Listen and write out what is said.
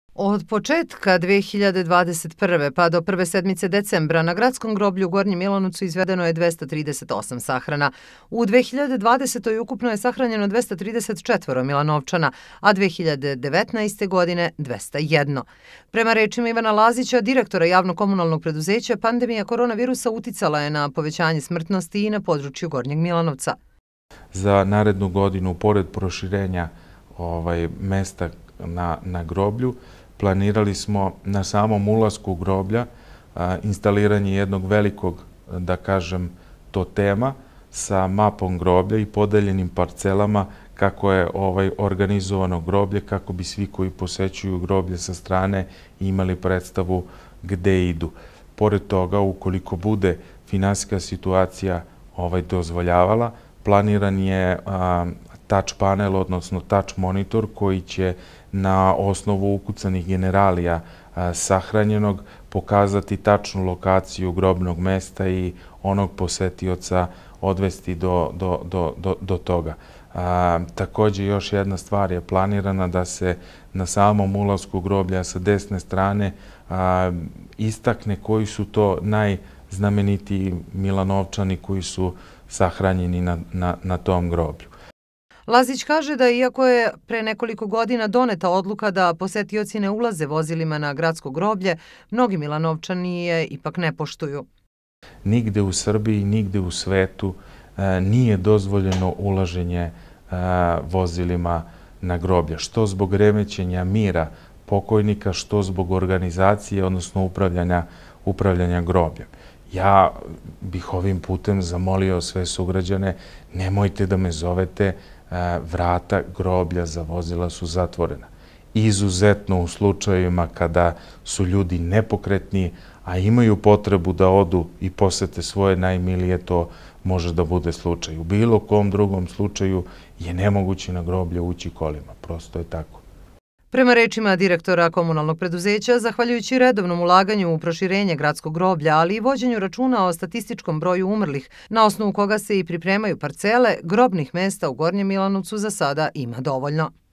Od početka 2021. pa do prve sedmice decembra na gradskom groblju u Gornjem Milanovcu izvedeno je 238 sahrana. U 2020. ukupno je sahranjeno 234 Milanovčana, a 2019. godine 201. Prema rečima Ivana Lazića, direktora javno-komunalnog preduzeća, pandemija koronavirusa uticala je na povećanje smrtnosti i na području Gornjeg Milanovca. Za narednu godinu, pored proširenja mesta na groblju, planirali smo na samom ulasku groblja instaliranje jednog velikog, da kažem, totema sa mapom groblja i podeljenim parcelama kako je organizovano groblje, kako bi svi koji posećuju groblje sa strane imali predstavu gde idu. Pored toga, ukoliko bude finansijska situacija dozvoljavala, planiran je touch panel, odnosno touch monitor koji će na osnovu ukucanih generalija sahranjenog pokazati tačnu lokaciju grobnog mesta i onog posetioca odvesti do toga. Takođe, još jedna stvar je planirana da se na samom ulasku groblja sa desne strane istakne koji su to najznamenitiji Milanovčani koji su sahranjeni na tom groblju. Lazić kaže da iako je pre nekoliko godina doneta odluka da posetioci ne ulaze vozilima na gradsko groblje, mnogi Milanovčani je ipak ne poštuju. Nigde u Srbiji, nigde u svetu nije dozvoljeno ulaženje vozilima na groblje, što zbog remećenja mira pokojnika, što zbog organizacije, odnosno upravljanja grobljem. Ja bih ovim putem zamolio sve sugrađane, nemojte da me zovete, vrata groblja za vozila su zatvorena. Izuzetno u slučajevima kada su ljudi nepokretni, a imaju potrebu da odu i posete svoje najmilije, to može da bude slučaj. U bilo kom drugom slučaju je nemoguće na groblje ući kolima. Prosto je tako. Prema rečima direktora komunalnog preduzeća, zahvaljujući redovnom ulaganju u proširenje gradskog groblja, ali i vođenju računa o statističkom broju umrlih, na osnovu koga se i pripremaju parcele, grobnih mesta u Gornjem Milanovcu za sada ima dovoljno.